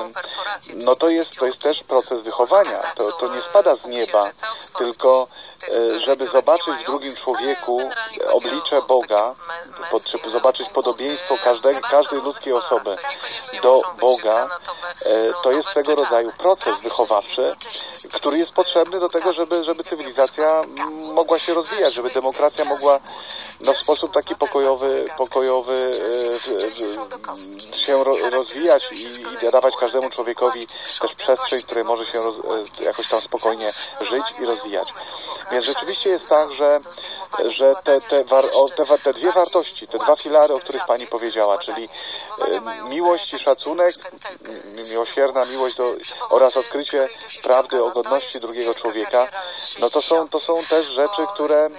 to jest też proces wychowania. To nie spada z nieba, tylko żeby zobaczyć w drugim człowieku oblicze Boga, czy zobaczyć podobieństwo każdej ludzkiej osoby do Boga, to jest swego rodzaju proces wychowawczy, który jest potrzebny do tego, żeby cywilizacja mogła się rozwijać, żeby demokracja mogła w sposób taki pokojowy się rozwijać i dawać każdemu człowiekowi też przestrzeń, w której może się jakoś tam spokojnie żyć i rozwijać. Więc rzeczywiście jest tak, że te dwie wartości, te dwa filary, o których Pani powiedziała, czyli miłość i szacunek, miłosierna miłość oraz odkrycie prawdy o godności drugiego człowieka, to są też rzeczy, które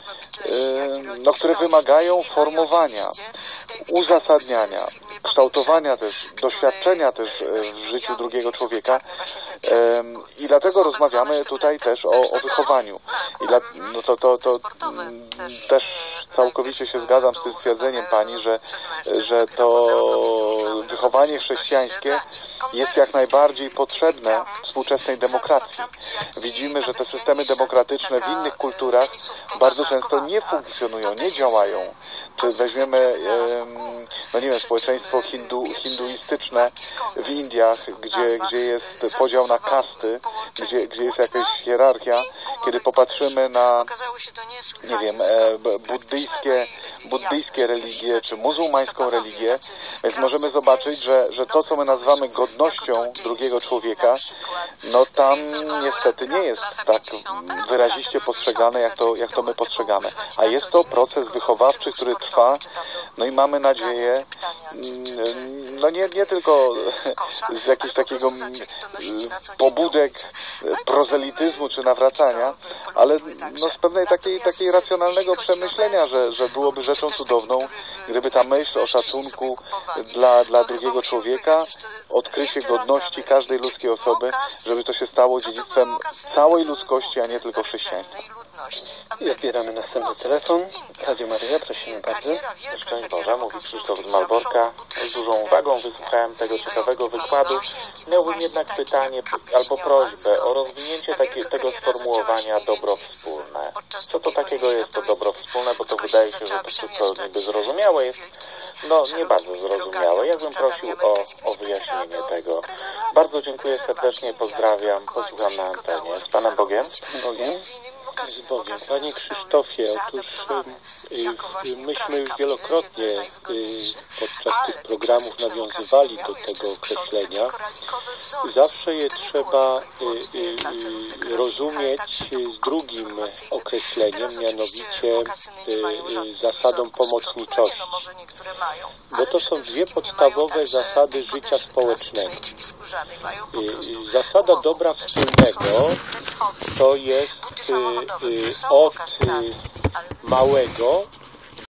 wymagają formowania, uzasadniania, kształtowania też, doświadczenia też w życiu drugiego człowieka i dlatego rozmawiamy tutaj też o wychowaniu. I też całkowicie się zgadzam z tym stwierdzeniem Pani, że to wychowanie chrześcijańskie jest jak najbardziej potrzebne współczesnej demokracji. Widzimy, że te systemy demokratyczne w innych kulturach bardzo często nie funkcjonują, nie działają. Czy weźmiemy, społeczeństwo hinduistyczne w Indiach, gdzie jest podział na kasty, gdzie jest jakaś hierarchia, kiedy popatrzymy na, buddyjskie religie, czy muzułmańską religię, więc możemy zobaczyć, że to, co my nazywamy godnością drugiego człowieka, tam niestety nie jest tak wyraziście postrzegane, jak to my postrzegamy. A jest to proces wychowawczy, który trwa, i mamy nadzieję, nie tylko z jakiegoś takiego pobudek prozelityzmu czy nawracania, ale z pewnej takiej racjonalnego przemyślenia, że byłoby rzeczą cudowną, gdyby ta myśl o szacunku dla drugiego człowieka, odkrycie godności każdej ludzkiej osoby, żeby to się stało dziedzictwem całej ludzkości, a nie tylko chrześcijaństwa. I odbieramy następny telefon. Radio Maryja, prosimy bardzo. Szczęść Boże, mówi Krzysztof z Malborka. Z dużą uwagą wysłuchałem tego ciekawego wykładu. Miałbym jednak pytanie albo prośbę o rozwinięcie tego sformułowania dobro wspólne. Co to takiego jest to dobro wspólne, bo to wydaje się, że to wszystko niby zrozumiałe jest. Nie bardzo zrozumiałe. Ja bym prosił o wyjaśnienie tego. Bardzo dziękuję serdecznie, pozdrawiam, posłucham na antenie. Z Panem Bogiem. Bogiem. Panie Krzysztofie, otóż myśmy już wielokrotnie podczas tych programów nawiązywali do tego określenia. Zawsze je trzeba rozumieć z drugim określeniem, mianowicie zasadą pomocniczości. Bo to są dwie podstawowe zasady życia społecznego. Zasada dobra wspólnego to jest od małego